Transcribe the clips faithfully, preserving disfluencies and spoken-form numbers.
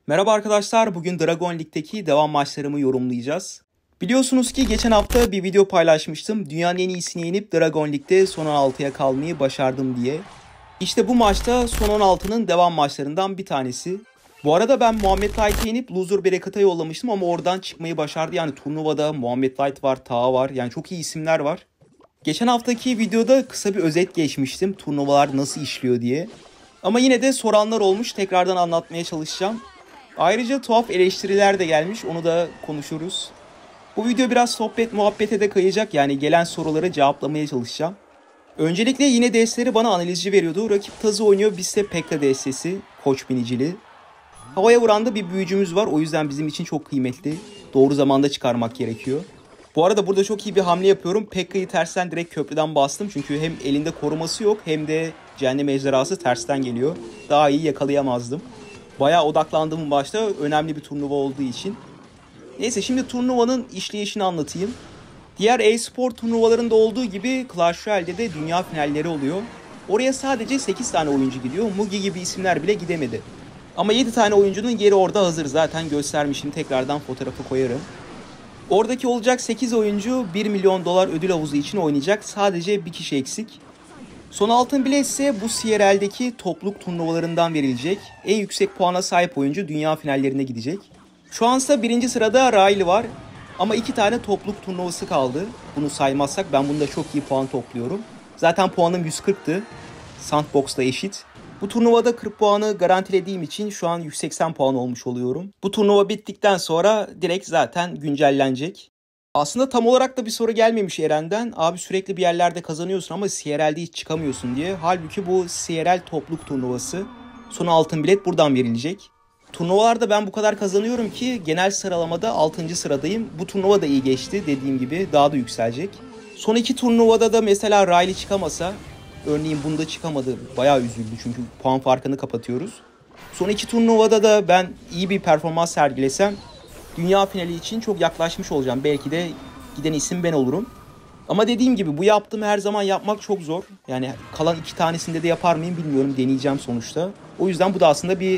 Merhaba arkadaşlar, bugün Dragon League'deki devam maçlarımı yorumlayacağız. Biliyorsunuz ki geçen hafta bir video paylaşmıştım. Dünyanın en iyisini yenip Dragon League'de son on altıya kalmayı başardım diye. İşte bu maçta son on altının devam maçlarından bir tanesi. Bu arada ben Muhammed Light'ı yenip Loser Bracket'a yollamıştım ama oradan çıkmayı başardı. Yani turnuvada Muhammed Light var, Taha var, yani çok iyi isimler var. Geçen haftaki videoda kısa bir özet geçmiştim, turnuvalar nasıl işliyor diye. Ama yine de soranlar olmuş, tekrardan anlatmaya çalışacağım. Ayrıca tuhaf eleştiriler de gelmiş, onu da konuşuruz. Bu video biraz sohbet muhabbete de kayacak, yani gelen soruları cevaplamaya çalışacağım. Öncelikle yine destleri bana analizci veriyordu. Rakip Tazı oynuyor, biz de Pekka destesi, koç binicili. Havaya vuran da bir büyücümüz var, o yüzden bizim için çok kıymetli. Doğru zamanda çıkarmak gerekiyor. Bu arada burada çok iyi bir hamle yapıyorum. Pekka'yı tersten direkt köprüden bastım. Çünkü hem elinde koruması yok hem de cehennem ejderhası tersten geliyor. Daha iyi yakalayamazdım. Bayağı odaklandım başta, önemli bir turnuva olduğu için. Neyse, şimdi turnuvanın işleyişini anlatayım. Diğer e-spor turnuvalarında olduğu gibi Clash Royale'de de dünya finalleri oluyor. Oraya sadece sekiz tane oyuncu gidiyor. Mugi gibi isimler bile gidemedi. Ama yedi tane oyuncunun yeri orada hazır. Zaten göstermişim, tekrardan fotoğrafı koyarım. Oradaki olacak sekiz oyuncu bir milyon dolar ödül havuzu için oynayacak. Sadece bir kişi eksik. Son altın bilet ise bu C R L'deki topluluk turnuvalarından verilecek. En yüksek puana sahip oyuncu dünya finallerine gidecek. Şu ansa birinci sırada Riley var. Ama iki tane topluluk turnuvası kaldı. Bunu saymazsak ben bunda çok iyi puan topluyorum. Zaten puanım yüz kırktı. Sandbox'la eşit. Bu turnuvada kırk puanı garantilediğim için şu an yüz seksen puan olmuş oluyorum. Bu turnuva bittikten sonra direkt zaten güncellenecek. Aslında tam olarak da bir soru gelmemiş Eren'den. Abi sürekli bir yerlerde kazanıyorsun ama C R L'de hiç çıkamıyorsun diye. Halbuki bu C R L topluluk turnuvası. Son altın bilet buradan verilecek. Turnuvalarda ben bu kadar kazanıyorum ki genel sıralamada altıncı sıradayım. Bu turnuva da iyi geçti, dediğim gibi daha da yükselecek. Son iki turnuvada da mesela Riley çıkamasa, örneğin bunda çıkamadı, bayağı üzüldü çünkü puan farkını kapatıyoruz. Son iki turnuvada da ben iyi bir performans sergilesem dünya finali için çok yaklaşmış olacağım. Belki de giden isim ben olurum. Ama dediğim gibi bu yaptığımı her zaman yapmak çok zor. Yani kalan iki tanesinde de yapar mıyım bilmiyorum. Deneyeceğim sonuçta. O yüzden bu da aslında bir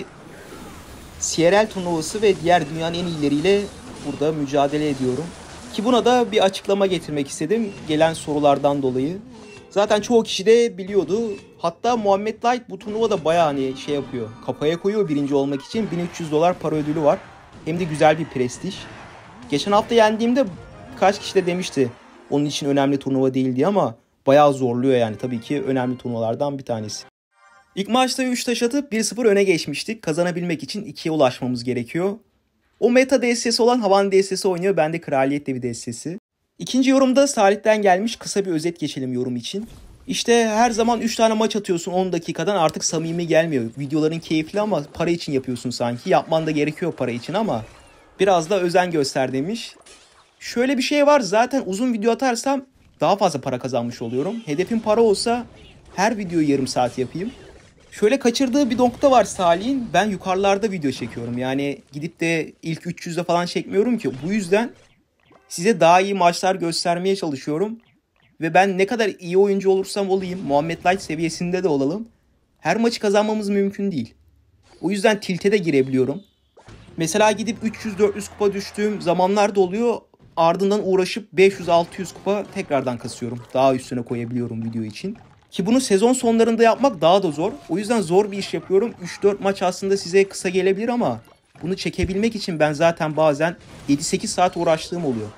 C R L turnuvası ve diğer dünyanın en iyileriyle burada mücadele ediyorum. Ki buna da bir açıklama getirmek istedim gelen sorulardan dolayı. Zaten çoğu kişi de biliyordu. Hatta Muhammed Light bu turnuvada bayağı hani şey yapıyor. Kafaya koyuyor birinci olmak için. bin üç yüz dolar para ödülü var. Hem de güzel bir prestij. Geçen hafta yendiğimde kaç kişi de demişti onun için önemli turnuva değil diye, ama bayağı zorluyor yani. Tabii ki önemli turnuvalardan bir tanesi. İlk maçta üç taş atıp bir sıfır öne geçmiştik. Kazanabilmek için ikiye ulaşmamız gerekiyor. O meta destesi olan Havan destesi oynuyor. Ben de Kraliyet Devi destesi. İkinci yorumda Salih'ten gelmiş, kısa bir özet geçelim yorum için. İşte her zaman üç tane maç atıyorsun on dakikadan, artık samimi gelmiyor. Videoların keyifli ama para için yapıyorsun sanki. Yapman da gerekiyor para için ama biraz da özen göster demiş. Şöyle bir şey var, zaten uzun video atarsam daha fazla para kazanmış oluyorum. Hedefim para olsa her videoyu yarım saat yapayım. Şöyle kaçırdığı bir nokta var Salih'in. Ben yukarılarda video çekiyorum. Yani gidip de ilk üç yüzde falan çekmiyorum ki. Bu yüzden size daha iyi maçlar göstermeye çalışıyorum. Ve ben ne kadar iyi oyuncu olursam olayım, Muhammed Light seviyesinde de olalım, her maçı kazanmamız mümkün değil. O yüzden tilt'e de girebiliyorum. Mesela gidip üç yüz dört yüz kupa düştüğüm zamanlar da oluyor. Ardından uğraşıp beş yüz altı yüz kupa tekrardan kasıyorum. Daha üstüne koyabiliyorum video için. Ki bunu sezon sonlarında yapmak daha da zor. O yüzden zor bir iş yapıyorum. üç dört maç aslında size kısa gelebilir ama bunu çekebilmek için ben zaten bazen yedi sekiz saat uğraştığım oluyor.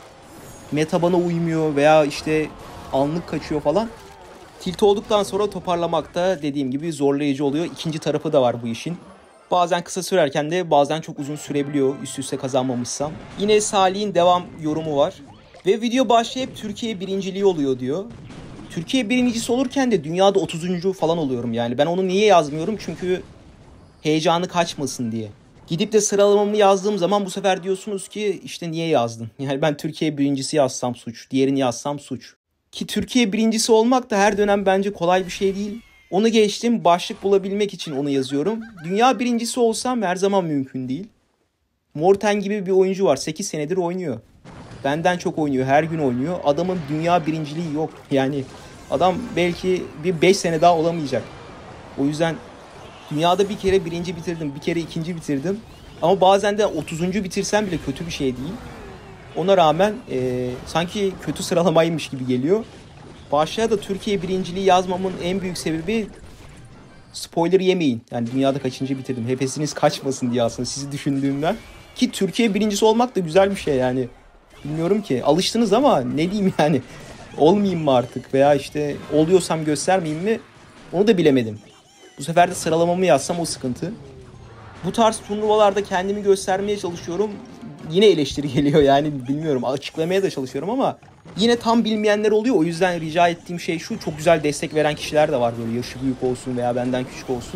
Meta bana uymuyor veya işte anlık kaçıyor falan. Tilt olduktan sonra toparlamak da dediğim gibi zorlayıcı oluyor. İkinci tarafı da var bu işin. Bazen kısa sürerken de bazen çok uzun sürebiliyor üst üste kazanmamışsam. Yine Salih'in devam yorumu var. Ve video başlayıp Türkiye birinciliği oluyor diyor. Türkiye birincisi olurken de dünyada otuzuncu falan oluyorum yani. Ben onu niye yazmıyorum? Çünkü heyecanı kaçmasın diye. Gidip de sıralamamı yazdığım zaman bu sefer diyorsunuz ki işte niye yazdın? Yani ben Türkiye birincisi yazsam suç, diğerini yazsam suç. Ki Türkiye birincisi olmak da her dönem bence kolay bir şey değil. Onu geçtim, başlık bulabilmek için onu yazıyorum. Dünya birincisi olsam her zaman mümkün değil. Morten gibi bir oyuncu var, sekiz senedir oynuyor. Benden çok oynuyor, her gün oynuyor. Adamın dünya birinciliği yok. Yani adam belki bir beş sene daha olamayacak. O yüzden Dünyada bir kere birinci bitirdim, bir kere ikinci bitirdim. Ama bazen de otuzuncu bitirsem bile kötü bir şey değil. Ona rağmen e, sanki kötü sıralamaymış gibi geliyor. Başlığa da Türkiye birinciliği yazmamın en büyük sebebi, spoiler yemeyin. Yani dünyada kaçıncı bitirdim. Hevesiniz kaçmasın diye aslında sizi düşündüğümden. Ki Türkiye birincisi olmak da güzel bir şey yani. Bilmiyorum ki. Alıştınız ama ne diyeyim yani. Olmayayım mı artık? Veya işte oluyorsam göstermeyeyim mi? Onu da bilemedim. Bu sefer de sıralamamı yazsam o sıkıntı. Bu tarz turnuvalarda kendimi göstermeye çalışıyorum. Yine eleştiri geliyor yani bilmiyorum. Açıklamaya da çalışıyorum ama yine tam bilmeyenler oluyor. O yüzden rica ettiğim şey şu: çok güzel destek veren kişiler de var, böyle yaşı büyük olsun veya benden küçük olsun.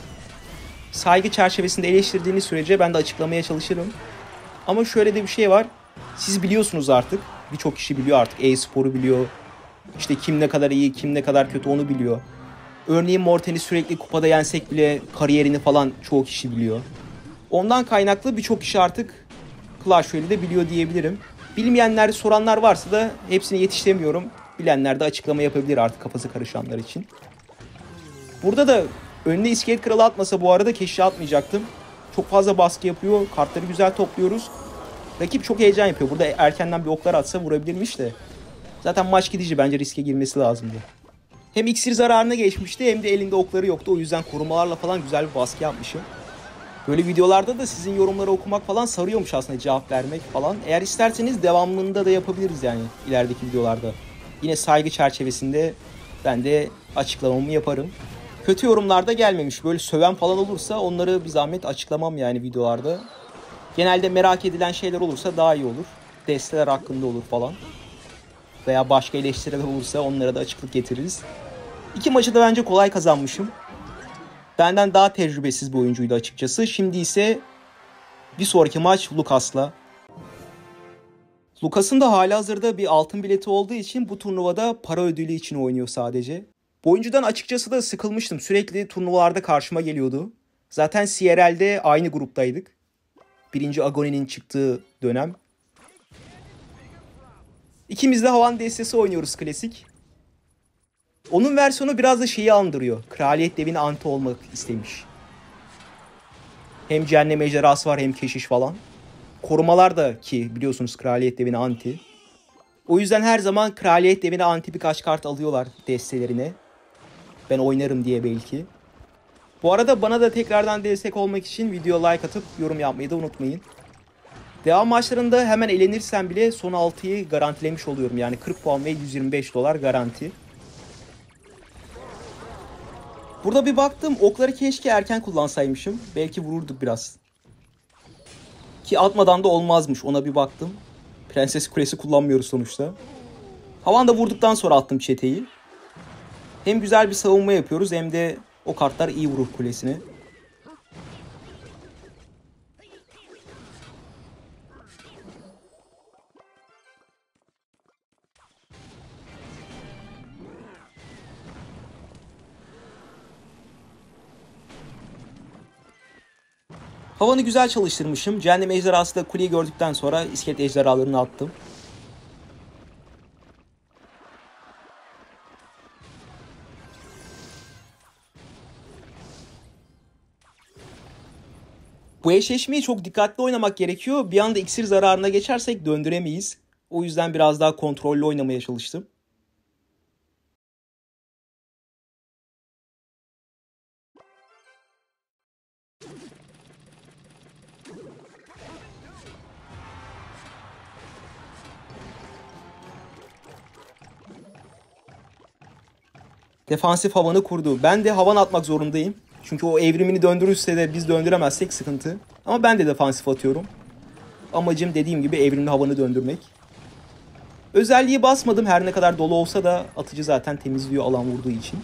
Saygı çerçevesinde eleştirdiğiniz sürece ben de açıklamaya çalışırım. Ama şöyle de bir şey var. Siz biliyorsunuz artık. Birçok kişi biliyor artık. E-sporu biliyor. İşte kim ne kadar iyi, kim ne kadar kötü onu biliyor. Örneğin Morten'i sürekli kupada yensek bile kariyerini falan çoğu kişi biliyor. Ondan kaynaklı birçok kişi artık Clash Royale'i de biliyor diyebilirim. Bilmeyenler, soranlar varsa da hepsini yetiştiremiyorum. Bilenler de açıklama yapabilir artık, kafası karışanlar için. Burada da önüne iskelet kralı atmasa bu arada keşke atmayacaktım. Çok fazla baskı yapıyor. Kartları güzel topluyoruz. Rakip çok heyecan yapıyor. Burada erkenden bir oklar atsa vurabilirmiş de. Zaten maç gidici, bence riske girmesi lazımdı. Hem iksir zararına geçmişti hem de elinde okları yoktu. O yüzden korumalarla falan güzel bir baskı yapmışım. Böyle videolarda da sizin yorumları okumak falan sarıyormuş aslında, cevap vermek falan. Eğer isterseniz devamında da yapabiliriz yani ilerideki videolarda. Yine saygı çerçevesinde ben de açıklamamı yaparım. Kötü yorumlarda gelmemiş. Böyle söven falan olursa onları bir zahmet açıklamam yani videolarda. Genelde merak edilen şeyler olursa daha iyi olur. Desteler hakkında olur falan. Veya başka eleştiriler olursa onlara da açıklık getiririz. İki maçı da bence kolay kazanmışım. Benden daha tecrübesiz bir oyuncuydu açıkçası. Şimdi ise bir sonraki maç Lucas'la. Lucas'ın da halihazırda bir altın bileti olduğu için bu turnuvada para ödülü için oynuyor sadece. Bu oyuncudan açıkçası da sıkılmıştım. Sürekli turnuvalarda karşıma geliyordu. Zaten C R L'de aynı gruptaydık. Birinci Agoni'nin çıktığı dönem. İkimiz de havan destesi oynuyoruz klasik. Onun versiyonu biraz da şeyi andırıyor. Kraliyet devine anti olmak istemiş. Hem cehennem ejderhası var hem keşiş falan. Korumalar da ki biliyorsunuz kraliyet devine anti. O yüzden her zaman kraliyet devine anti birkaç kart alıyorlar destelerine. Ben oynarım diye belki. Bu arada bana da tekrardan destek olmak için video like atıp yorum yapmayı da unutmayın. Devam maçlarında hemen elenirsem bile son altıyı garantilemiş oluyorum. Yani kırk puan ve yüz yirmi beş dolar garanti. Burada bir baktım, okları keşke erken kullansaymışım. Belki vururduk biraz. Ki atmadan da olmazmış, ona bir baktım. Prenses Kulesi kullanmıyoruz sonuçta. Havanda vurduktan sonra attım çeteyi. Hem güzel bir savunma yapıyoruz hem de o kartlar iyi vurur kulesine. Havanı güzel çalıştırmışım. Cehennem ejderhası da kuleyi gördükten sonra iskelet ejderhalarını attım. Bu eşleşmeyi çok dikkatli oynamak gerekiyor. Bir anda iksir zararına geçersek döndüremeyiz. O yüzden biraz daha kontrollü oynamaya çalıştım. Defansif havanı kurdu. Ben de havan atmak zorundayım. Çünkü o evrimini döndürürse de biz döndüremezsek sıkıntı. Ama ben de defansif atıyorum. Amacım dediğim gibi evrimli havanı döndürmek. Özelliği basmadım, her ne kadar dolu olsa da atıcı zaten temizliyor alan vurduğu için.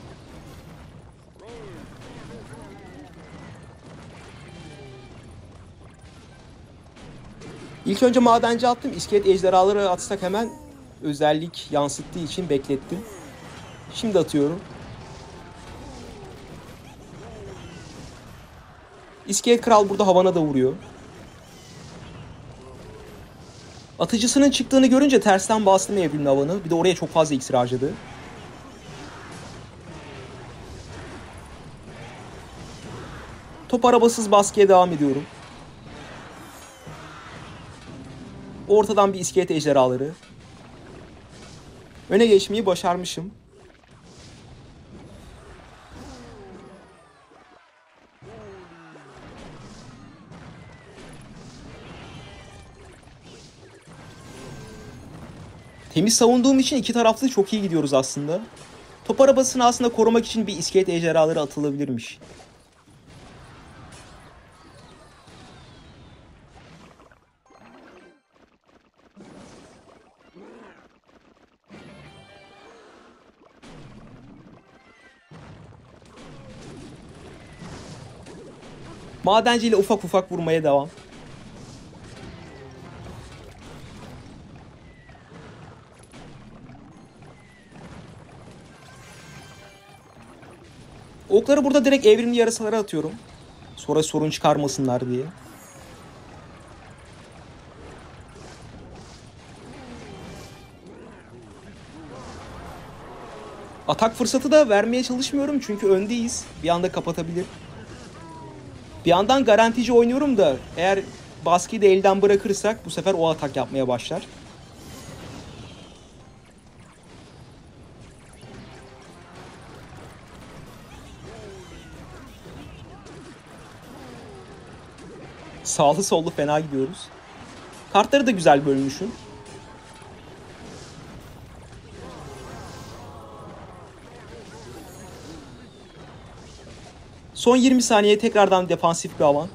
İlk önce madenci attım. İskelet ejderhaları atsak hemen özellik yansıttığı için beklettim. Şimdi atıyorum. İskelet kral burada havana da vuruyor. Atıcısının çıktığını görünce tersten bastım evrimli havanı. Bir de oraya çok fazla iksir harcadı. Top arabasız baskıya devam ediyorum. Ortadan bir iskelet ejderhaları. Öne geçmeyi başarmışım. Temiz savunduğum için iki taraflı çok iyi gidiyoruz aslında. Top arabasını aslında korumak için bir iskelet ejderhaları atılabilirmiş. Madenciyle ufak ufak vurmaya devam. Okları burada direkt evrimli yarasalara atıyorum. Sonra sorun çıkarmasınlar diye. Atak fırsatı da vermeye çalışmıyorum çünkü öndeyiz. Bir anda kapatabilir. Bir yandan garantici oynuyorum da eğer baskıyı da elden bırakırsak bu sefer o atak yapmaya başlar. Sağlı sollu fena gidiyoruz. Kartları da güzel bölmüşüm. Son yirmi saniye tekrardan defansif bir alan.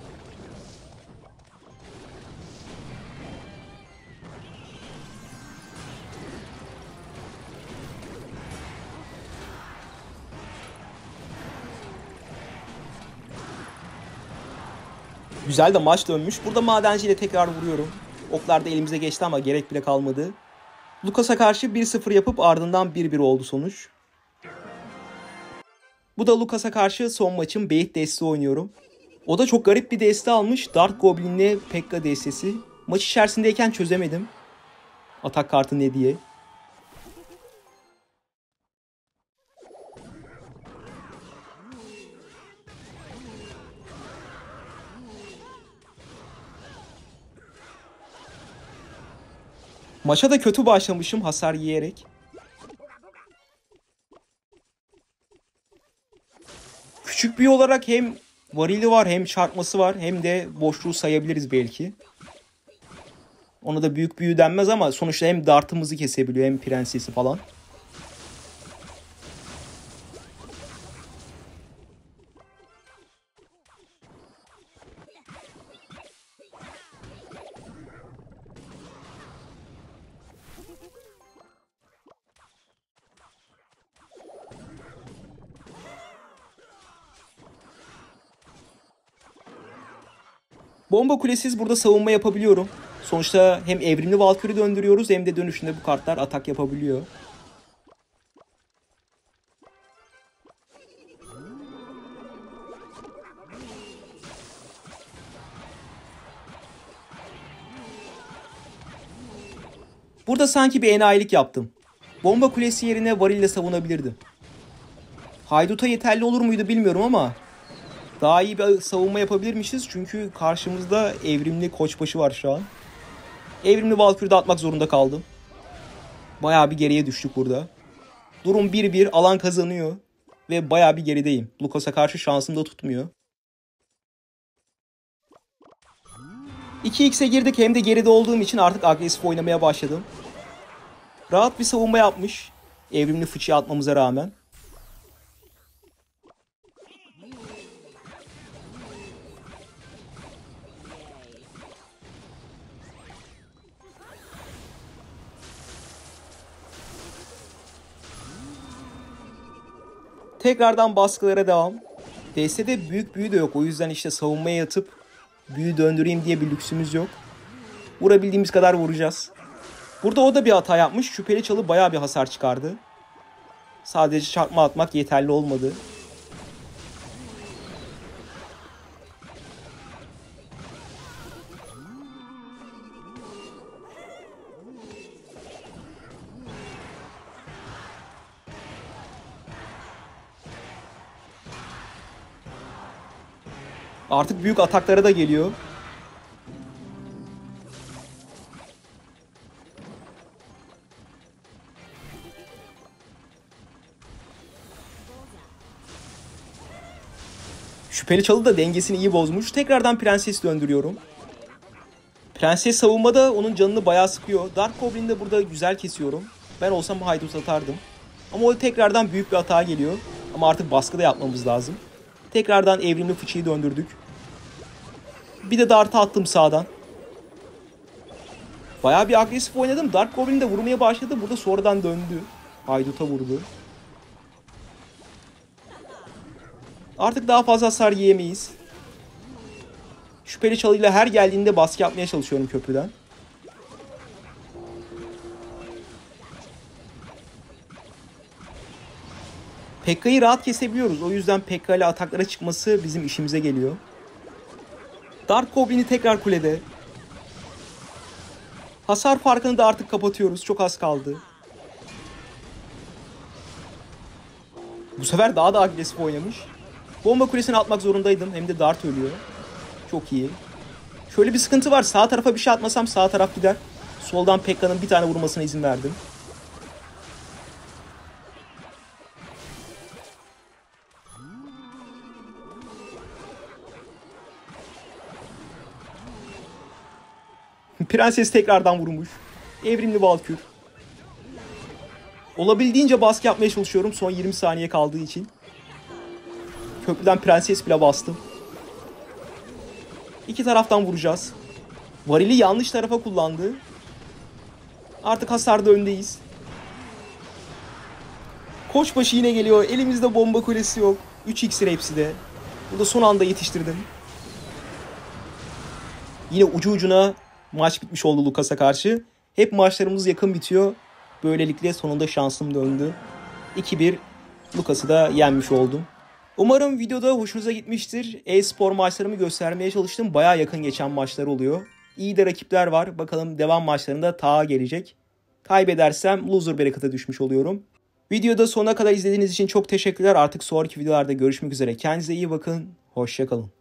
Güzel de maç dönmüş. Burada madenciyle tekrar vuruyorum. Oklar da elimize geçti ama gerek bile kalmadı. Lucas'a karşı bir sıfır yapıp ardından bir bir oldu sonuç. Bu da Lucas'a karşı son maçım Beyit desteği oynuyorum. O da çok garip bir deste almış. Dark Goblin'le Pekka destesi. Maç içerisindeyken çözemedim. Atak kartı ne diye. Maça da kötü başlamışım hasar yiyerek. Küçük bir olarak hem varili var hem çarpması var hem de boşluğu sayabiliriz belki. Ona da büyük büyü denmez ama sonuçta hem dartımızı kesebiliyor hem prensesi falan. Bomba kulesiz burada savunma yapabiliyorum. Sonuçta hem evrimli Valkyrie döndürüyoruz hem de dönüşünde bu kartlar atak yapabiliyor. Burada sanki bir enayilik yaptım. Bomba kulesi yerine varille savunabilirdim. Haydut'a yeterli olur muydu bilmiyorum ama daha iyi bir savunma yapabilirmişiz çünkü karşımızda evrimli koçbaşı var şu an. Evrimli Valkyrie'de atmak zorunda kaldım. Bayağı bir geriye düştük burada. Durum bir bir, alan kazanıyor ve bayağı bir gerideyim. Lucas'a karşı şansım da tutmuyor. iki x'e girdik hem de geride olduğum için artık agresif oynamaya başladım. Rahat bir savunma yapmış. Evrimli fıçıya atmamıza rağmen. Tekrardan baskılara devam. Destede büyük büyü de yok. O yüzden işte savunmaya yatıp büyü döndüreyim diye bir lüksümüz yok. Vurabildiğimiz kadar vuracağız. Burada o da bir hata yapmış. Şüpheli çalı bayağı bir hasar çıkardı. Sadece çarpma atmak yeterli olmadı. Artık büyük ataklara da geliyor. Şüpheli çalı da dengesini iyi bozmuş. Tekrardan prenses döndürüyorum. Prenses savunmada onun canını bayağı sıkıyor. Dark Goblin'i de burada güzel kesiyorum. Ben olsam haydut atardım. Ama o tekrardan büyük bir hata geliyor. Ama artık baskı da yapmamız lazım. Tekrardan evrimli fıçıyı döndürdük. Bir de dart'a attım sağdan. Bayağı bir agresif oynadım. Dark Goblin de vurmaya başladı. Burada sonradan döndü. Haydut'a vurdu. Artık daha fazla hasar yiyemeyiz. Şüpheli çalıyla her geldiğinde baskı yapmaya çalışıyorum köprüden. Pekka'yı rahat kesebiliyoruz. O yüzden Pekka ile ataklara çıkması bizim işimize geliyor. Dark Goblin'i tekrar kulede. Hasar farkını da artık kapatıyoruz. Çok az kaldı. Bu sefer daha da agresif oynamış. Bomba kulesini atmak zorundaydım. Hem de Dart ölüyor. Çok iyi. Şöyle bir sıkıntı var. Sağ tarafa bir şey atmasam sağ taraf gider. Soldan Pekka'nın bir tane vurmasına izin verdim. Prenses tekrardan vurmuş. Evrimli Valkür. Olabildiğince baskı yapmaya çalışıyorum son yirmi saniye kaldığı için. Köprüden prenses bile bastım. İki taraftan vuracağız. Varili yanlış tarafa kullandı. Artık hasarda öndeyiz. Koçbaşı yine geliyor. Elimizde bomba kulesi yok. üç iksir hepsi de. Burada son anda yetiştirdim. Yine ucu ucuna maç bitmiş oldu Lucas'a karşı. Hep maçlarımız yakın bitiyor. Böylelikle sonunda şansım döndü. iki bir Lucas'ı da yenmiş oldum. Umarım videoda hoşunuza gitmiştir. E-spor maçlarımı göstermeye çalıştım. Bayağı yakın geçen maçlar oluyor. İyi de rakipler var. Bakalım devam maçlarında Taha gelecek. Kaybedersem loser berekete düşmüş oluyorum. Videoda sonuna kadar izlediğiniz için çok teşekkürler. Artık sonraki videolarda görüşmek üzere. Kendinize iyi bakın. Hoşça kalın.